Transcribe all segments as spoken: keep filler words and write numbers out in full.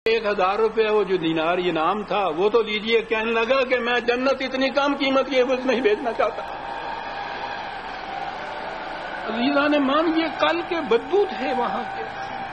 ایک ہزار روپے وہ جو دینار انعام تھا وہ تو لیجئے. کہنے لگا کہ میں جنت اتنی کم قیمت کی کچھ نہیں بیچنا چاہتا. عزیزان مان یہ کل کے بدبو تھے وہاں کے.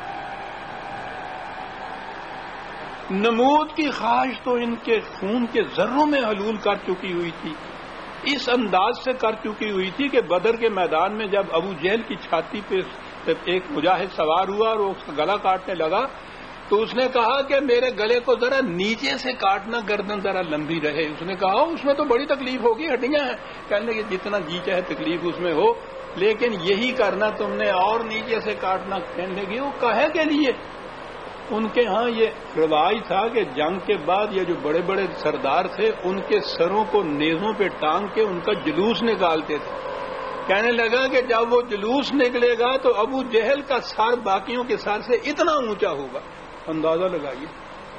نمود کی خواہش تو ان کے خون کے ذروں میں حلول کر چکی ہوئی تھی. اس انداز سے کر چکی ہوئی تھی کہ بدر کے میدان میں جب ابو جہل کی چھاتی پہ ایک مجاہد سوار ہوا اور وہ اس کا گلا کاٹنے لگا تو اس نے کہا کہ میرے گلے کو ذرا نیچے سے کاٹنا, گردن ذرا لمبی رہے. اس نے کہا اس میں تو بڑی تکلیف ہوگی, ہڈیاں ہیں. کہنے کہ جتنا جی چاہے تکلیف اس میں ہو, لیکن یہی کرنا تم نے اور نیچے سے کاٹنا. کہنے لگی وہ کہے کے لیے. ان کے ہاں یہ رواج تھا کہ جنگ کے بعد یہ جو بڑے بڑے سردار تھے ان کے سروں کو نیزوں پہ ٹانگ کے ان کا جلوس نکالتے تھے. کہنے لگا کہ جب وہ جلوس نکلے گا تو ابو جہل کا سر باقیوں کے سر سے اتنا اونچا ہوگا. اندازہ لگائیے.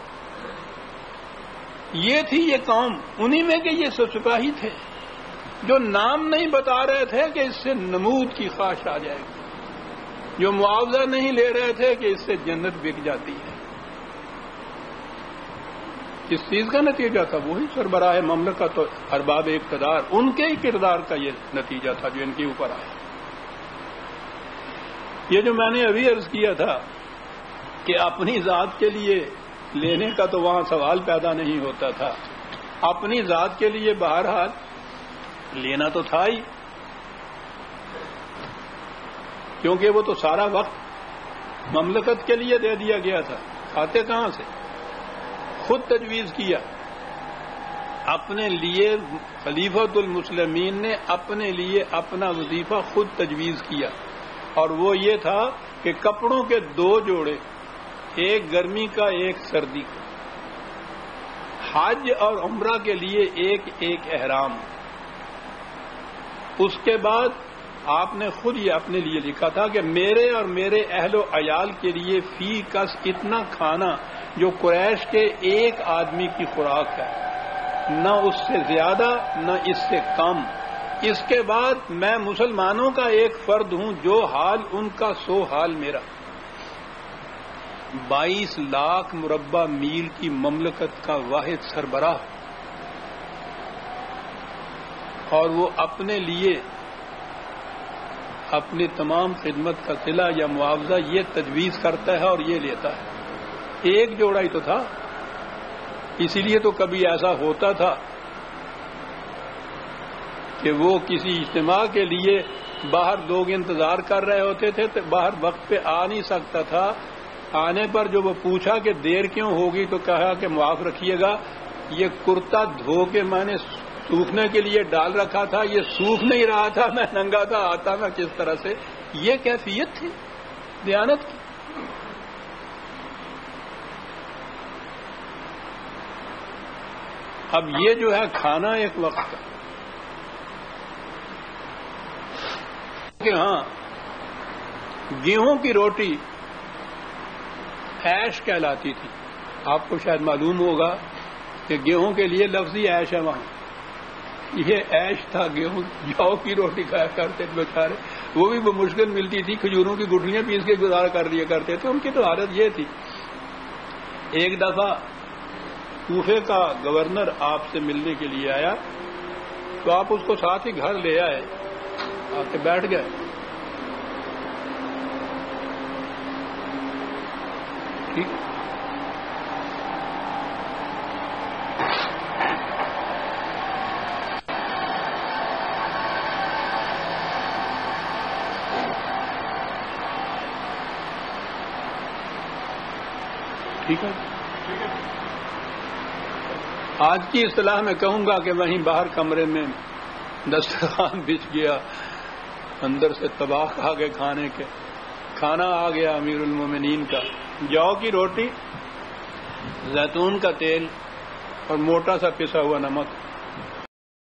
یہ تھی یہ قوم. انہی میں کہ یہ سپاہی تھے جو نام نہیں بتا رہے تھے کہ اس سے نمود کی خواہش آ جائے گی, جو معاوضہ نہیں لے رہے تھے کہ اس سے جنت بک جاتی ہے. اس چیز کا نتیجہ تھا وہی سربراہ مملکت اور ارباب اقتدار, ان کے ہی کردار کا یہ نتیجہ تھا جو ان کے اوپر آیا. یہ جو میں نے ابھی عرض کیا تھا کہ اپنی ذات کے لیے لینے کا تو وہاں سوال پیدا نہیں ہوتا تھا. اپنی ذات کے لیے بہرحال لینا تو تھا ہی, کیونکہ وہ تو سارا وقت مملکت کے لیے دے دیا گیا تھا. کھاتے کہاں سے؟ خود تجویز کیا اپنے لیے. خلیفۃ المسلمین نے اپنے لیے اپنا وظیفہ خود تجویز کیا, اور وہ یہ تھا کہ کپڑوں کے دو جوڑے, ایک گرمی کا ایک سردی کا, حج اور عمرہ کے لیے ایک ایک احرام. اس کے بعد آپ نے خود یہ اپنے لیے لکھا تھا کہ میرے اور میرے اہل و عیال کے لیے فی کس اتنا کھانا جو قریش کے ایک آدمی کی خوراک ہے, نہ اس سے زیادہ نہ اس سے کم. اس کے بعد میں مسلمانوں کا ایک فرد ہوں, جو حال ان کا سو حال میرا. بائیس لاکھ مربع میل کی مملکت کا واحد سربراہ, اور وہ اپنے لیے اپنی تمام خدمت کا صلہ یا معاوضہ یہ تجویز کرتا ہے اور یہ لیتا ہے. ایک جوڑا ہی تو تھا. اسی لیے تو کبھی ایسا ہوتا تھا کہ وہ کسی اجتماع کے لیے باہر لوگ انتظار کر رہے ہوتے تھے تو باہر وقت پہ آ نہیں سکتا تھا. آنے پر جو وہ پوچھا کہ دیر کیوں ہوگی تو کہا کہ معاف رکھیے گا, یہ کرتا دھو کے میں نے سوکھنے کے لیے ڈال رکھا تھا, یہ سوکھ نہیں رہا تھا, میں ننگا تھا, آتا میں کس طرح سے. یہ کیفیت تھی دیانت کی. اب یہ جو ہے کھانا ایک وقت کا کہ ہاں گیہوں کی روٹی عیش کہلاتی تھی. آپ کو شاید معلوم ہوگا کہ گیہوں کے لیے لفظی عیش ہے وہاں. یہ عیش تھا, گیہوں جاؤ کی روٹی کھایا کرتے تھے بیچارے. وہ بھی مشکل ملتی تھی, کھجوروں کی گٹلیاں پیس کے گزارا کر دیا کرتے تھے. ان کی تو حالت یہ تھی. ایک دفعہ کوفے کا گورنر آپ سے ملنے کے لیے آیا تو آپ اس کو ساتھ ہی گھر لے آئے, آ کے بیٹھ گئے. ٹھیک, ٹھیک ہے. آج کی اصطلاح میں کہوں گا کہ وہیں باہر کمرے میں دسترخوان بچھ گیا, اندر سے تباہ آ گئے کھانے کے. کھانا آ گیا امیر المومنین کا, جو کی روٹی, زیتون کا تیل اور موٹا سا پسا ہوا نمک.